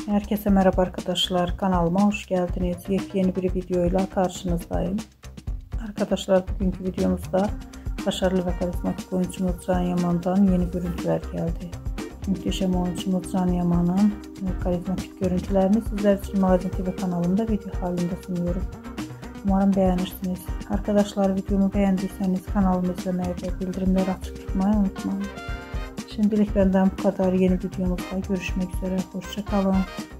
Herkese merhaba arkadaşlar, kanalıma hoş geldiniz. Yepyeni bir videoyla karşınızdayım. Arkadaşlar, bugünkü videomuzda başarılı ve karizmatik oyuncumuz Can Yaman'dan yeni görüntüler geldi. Muhteşem oyuncumuz Can Yaman'ın karizmatik görüntülerini sizler için Magazin TV kanalımda video halinde sunuyorum. Umarım beğenirsiniz. Arkadaşlar, videomu beğendiyseniz kanalımı izlemeyi ve bildirimleri açık tutmayı unutmayın. Şimdilik benden bu kadar. Yeni videomuzda görüşmek üzere. Hoşça kalın.